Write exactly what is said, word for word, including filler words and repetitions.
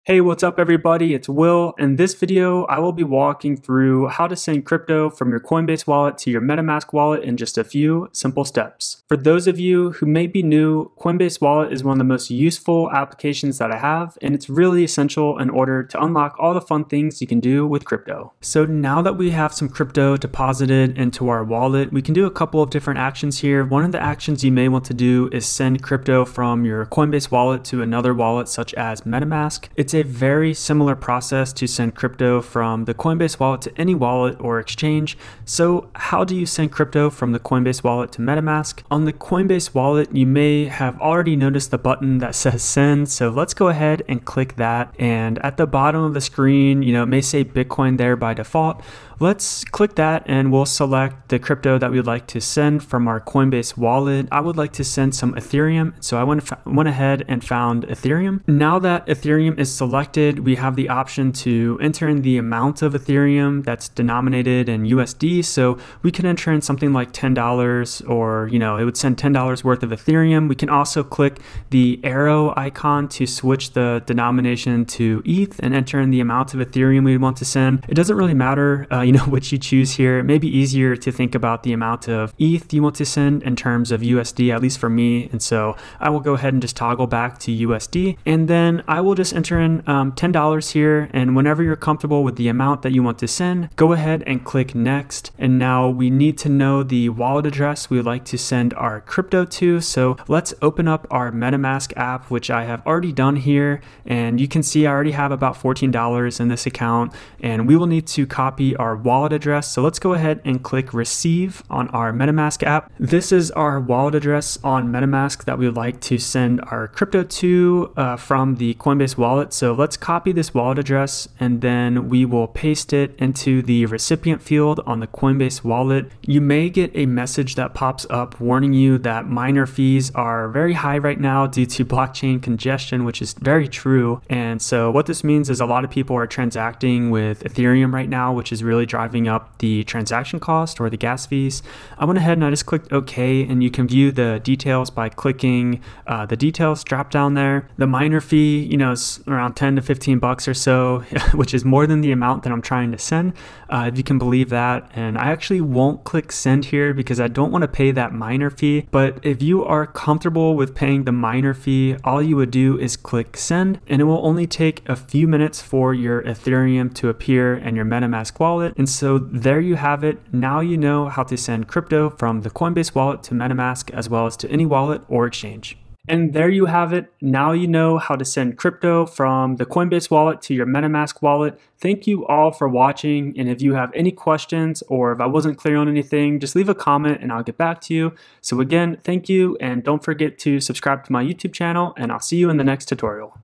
Hey, what's up everybody? It's Will. In this video, I will be walking through how to send crypto from your Coinbase wallet to your MetaMask wallet in just a few simple steps. For those of you who may be new, Coinbase Wallet is one of the most useful applications that I have, and it's really essential in order to unlock all the fun things you can do with crypto. So now that we have some crypto deposited into our wallet, we can do a couple of different actions here. One of the actions you may want to do is send crypto from your Coinbase wallet to another wallet such as MetaMask. It's a very similar process to send crypto from the Coinbase wallet to any wallet or exchange. So how do you send crypto from the Coinbase wallet to MetaMask? On the Coinbase wallet, you may have already noticed the button that says send. So let's go ahead and click that. And at the bottom of the screen, you know, it may say Bitcoin there by default. Let's click that and we'll select the crypto that we'd like to send from our Coinbase wallet. I would like to send some Ethereum. So I went, went ahead and found Ethereum. Now that Ethereum is selected, we have the option to enter in the amount of Ethereum that's denominated in U S D. So we can enter in something like ten dollars, or, you know, it would send ten dollars worth of Ethereum. We can also click the arrow icon to switch the denomination to E T H and enter in the amount of Ethereum we want to send. It doesn't really matter, uh, you know, which you choose here. It may be easier to think about the amount of E T H you want to send in terms of U S D, at least for me. And so I will go ahead and just toggle back to U S D, and then I will just enter in um, ten dollars here. And whenever you're comfortable with the amount that you want to send, go ahead and click next. And now we need to know the wallet address we would like to send our crypto to. So let's open up our MetaMask app, which I have already done here. And you can see I already have about fourteen dollars in this account, and we will need to copy our wallet address. So let's go ahead and click receive on our MetaMask app. This is our wallet address on MetaMask that we would like to send our crypto to uh, from the Coinbase wallet. So let's copy this wallet address, and then we will paste it into the recipient field on the Coinbase wallet. You may get a message that pops up warning you that miner fees are very high right now due to blockchain congestion, which is very true. And so what this means is a lot of people are transacting with Ethereum right now, which is really driving up the transaction cost or the gas fees. I went ahead and I just clicked OK, and you can view the details by clicking uh, the details drop down there. The miner fee, you know, is around ten to fifteen bucks or so, which is more than the amount that I'm trying to send, uh, if you can believe that. And I actually won't click send here because I don't want to pay that miner fee. But if you are comfortable with paying the miner fee, all you would do is click send, and it will only take a few minutes for your Ethereum to appear in your MetaMask wallet. And so there you have it. Now you know how to send crypto from the Coinbase wallet to MetaMask, as well as to any wallet or exchange. And there you have it. Now you know how to send crypto from the Coinbase wallet to your MetaMask wallet. Thank you all for watching. And if you have any questions, or if I wasn't clear on anything, just leave a comment and I'll get back to you. So again, thank you. And don't forget to subscribe to my YouTube channel, and I'll see you in the next tutorial.